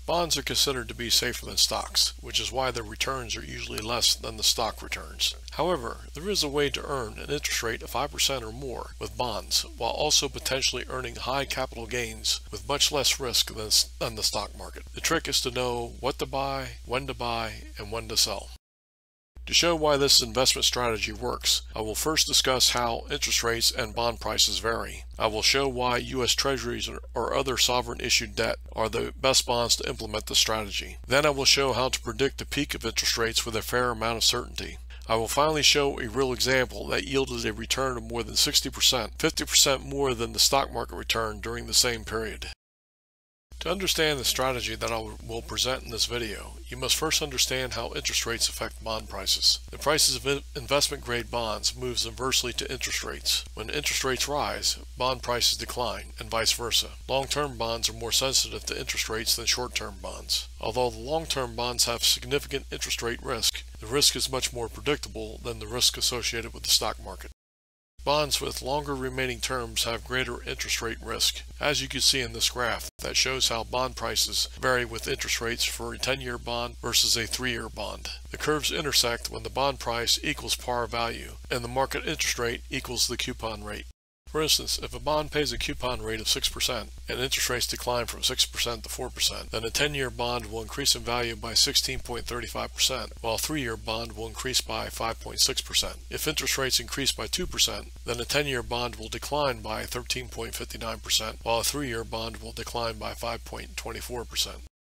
Bonds are considered to be safer than stocks, which is why their returns are usually less than the stock returns. However, there is a way to earn an interest rate of 5% or more with bonds, while also potentially earning high capital gains with much less risk than the stock market. The trick is to know what to buy, and when to sell. To show why this investment strategy works, I will first discuss how interest rates and bond prices vary. I will show why US Treasuries or other sovereign-issued debt are the best bonds to implement the strategy. Then I will show how to predict the peak of interest rates with a fair amount of certainty. I will finally show a real example that yielded a return of more than 60%, 50% more than the stock market return during the same period. To understand the strategy that I will present in this video, you must first understand how interest rates affect bond prices. The prices of investment-grade bonds moves inversely to interest rates. When interest rates rise, bond prices decline, and vice versa. Long-term bonds are more sensitive to interest rates than short-term bonds. Although the long-term bonds have significant interest rate risk, the risk is much more predictable than the risk associated with the stock market. Bonds with longer remaining terms have greater interest rate risk, as you can see in this graph that shows how bond prices vary with interest rates for a 10-year bond versus a 3-year bond. The curves intersect when the bond price equals par value and the market interest rate equals the coupon rate. For instance, if a bond pays a coupon rate of 6% and interest rates decline from 6% to 4%, then a 10-year bond will increase in value by 16.35%, while a 3-year bond will increase by 5.6%. If interest rates increase by 2%, then a 10-year bond will decline by 13.59%, while a 3-year bond will decline by 5.24%.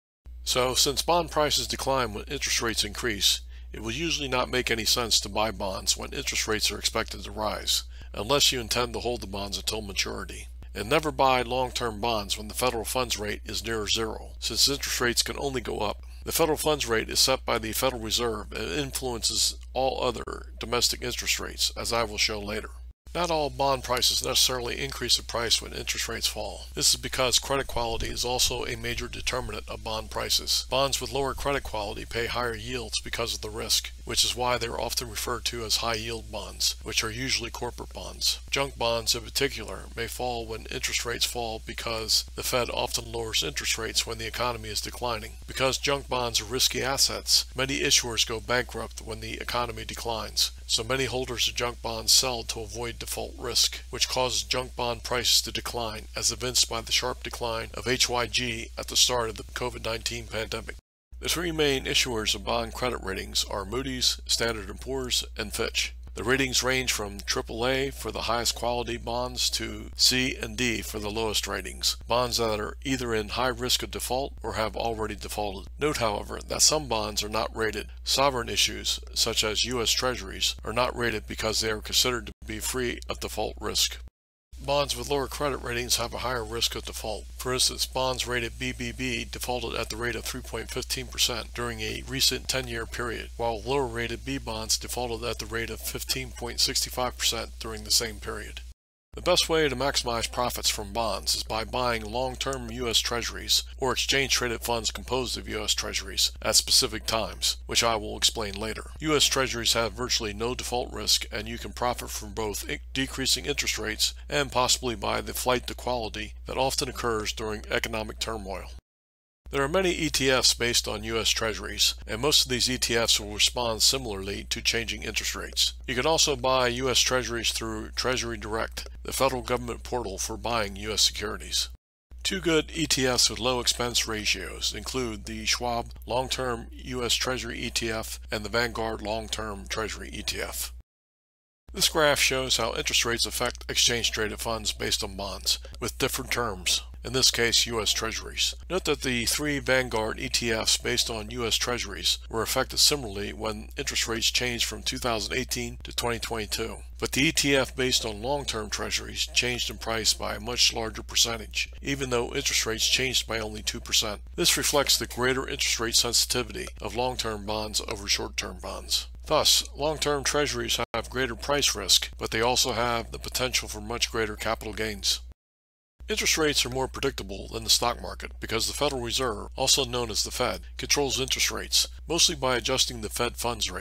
So, since bond prices decline when interest rates increase, it will usually not make any sense to buy bonds when interest rates are expected to rise, unless you intend to hold the bonds until maturity. And never buy long-term bonds when the federal funds rate is near zero, since interest rates can only go up. The federal funds rate is set by the Federal Reserve and influences all other domestic interest rates, as I will show later. Not all bond prices necessarily increase in price when interest rates fall. This is because credit quality is also a major determinant of bond prices. Bonds with lower credit quality pay higher yields because of the risk, which is why they are often referred to as high-yield bonds, which are usually corporate bonds. Junk bonds in particular may fall when interest rates fall because the Fed often lowers interest rates when the economy is declining. Because junk bonds are risky assets, many issuers go bankrupt when the economy declines. So many holders of junk bonds sell to avoid default risk, which causes junk bond prices to decline, as evinced by the sharp decline of HYG at the start of the COVID-19 pandemic. The three main issuers of bond credit ratings are Moody's, Standard & Poor's, and Fitch. The ratings range from AAA for the highest quality bonds to C and D for the lowest ratings, bonds that are either in high risk of default or have already defaulted. Note, however, that some bonds are not rated. Sovereign issues, such as US Treasuries, are not rated because they are considered to be free of default risk. Bonds with lower credit ratings have a higher risk of default. For instance, bonds rated BBB defaulted at the rate of 3.15% during a recent 10-year period, while lower rated B bonds defaulted at the rate of 15.65% during the same period. The best way to maximize profits from bonds is by buying long-term US Treasuries or exchange-traded funds composed of US Treasuries at specific times, which I will explain later. US Treasuries have virtually no default risk, and you can profit from both decreasing interest rates and possibly by the flight to quality that often occurs during economic turmoil. There are many ETFs based on US Treasuries, and most of these ETFs will respond similarly to changing interest rates. You can also buy US Treasuries through Treasury Direct, the federal government portal for buying US securities. Two good ETFs with low expense ratios include the Schwab Long-Term US Treasury ETF and the Vanguard Long-Term Treasury ETF. This graph shows how interest rates affect exchange-traded funds based on bonds, with different terms. In this case, US Treasuries. Note that the three Vanguard ETFs based on US Treasuries were affected similarly when interest rates changed from 2018 to 2022. But the ETF based on long-term Treasuries changed in price by a much larger percentage, even though interest rates changed by only 2%. This reflects the greater interest rate sensitivity of long-term bonds over short-term bonds. Thus, long-term Treasuries have greater price risk, but they also have the potential for much greater capital gains. Interest rates are more predictable than the stock market because the Federal Reserve, also known as the Fed, controls interest rates, mostly by adjusting the Fed funds rate.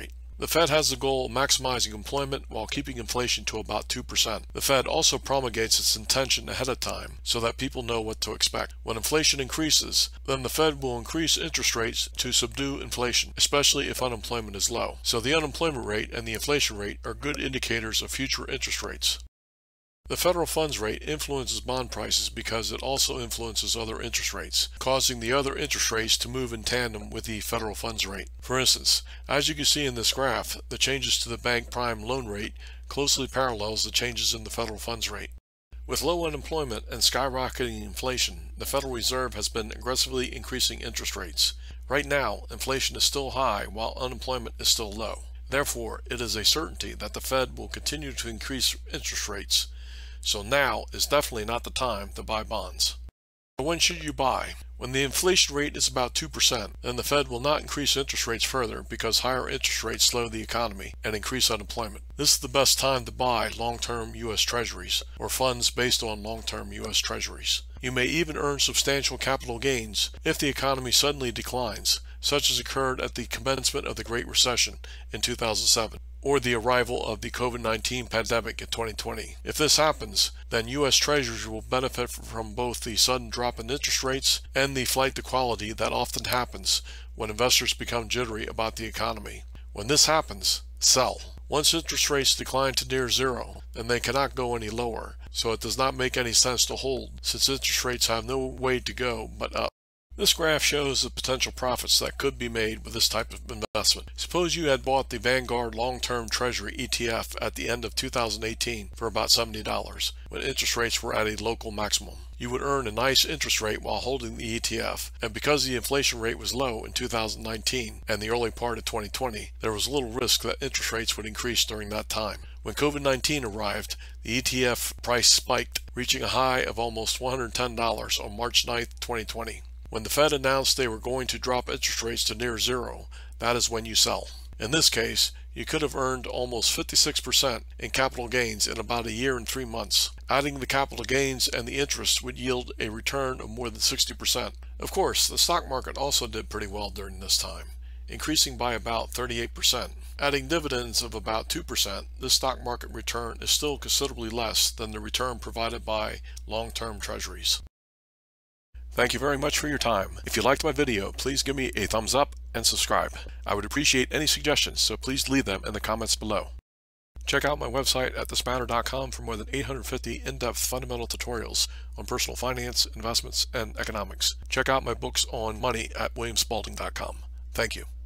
The Fed has the goal of maximizing employment while keeping inflation to about 2%. The Fed also promulgates its intention ahead of time so that people know what to expect. When inflation increases, then the Fed will increase interest rates to subdue inflation, especially if unemployment is low. So the unemployment rate and the inflation rate are good indicators of future interest rates. The federal funds rate influences bond prices because it also influences other interest rates, causing the other interest rates to move in tandem with the federal funds rate. For instance, as you can see in this graph, the changes to the bank prime loan rate closely parallels the changes in the federal funds rate. With low unemployment and skyrocketing inflation, the Federal Reserve has been aggressively increasing interest rates. Right now, inflation is still high while unemployment is still low. Therefore, it is a certainty that the Fed will continue to increase interest rates. So now is definitely not the time to buy bonds. So when should you buy? When the inflation rate is about 2%, then the Fed will not increase interest rates further because higher interest rates slow the economy and increase unemployment. This is the best time to buy long-term US Treasuries or funds based on long-term US Treasuries. You may even earn substantial capital gains if the economy suddenly declines, such as occurred at the commencement of the Great Recession in 2007. Or the arrival of the COVID-19 pandemic in 2020. If this happens, then U.S. Treasuries will benefit from both the sudden drop in interest rates and the flight to quality that often happens when investors become jittery about the economy. When this happens, sell. Once interest rates decline to near zero, then they cannot go any lower, so it does not make any sense to hold, since interest rates have no way to go but up. This graph shows the potential profits that could be made with this type of investment. Suppose you had bought the Vanguard Long-Term Treasury ETF at the end of 2018 for about $70, when interest rates were at a local maximum. You would earn a nice interest rate while holding the ETF, and because the inflation rate was low in 2019 and the early part of 2020, there was little risk that interest rates would increase during that time. When COVID-19 arrived, the ETF price spiked, reaching a high of almost $110 on March 9, 2020. When the Fed announced they were going to drop interest rates to near zero, that is when you sell. In this case, you could have earned almost 56% in capital gains in about a year and 3 months. Adding the capital gains and the interest would yield a return of more than 60%. Of course, the stock market also did pretty well during this time, increasing by about 38%. Adding dividends of about 2%, this stock market return is still considerably less than the return provided by long-term treasuries. Thank you very much for your time. If you liked my video, please give me a thumbs up and subscribe. I would appreciate any suggestions, so please leave them in the comments below. Check out my website at thespanner.com for more than 850 in-depth fundamental tutorials on personal finance, investments, and economics. Check out my books on money at williamspalding.com. Thank you.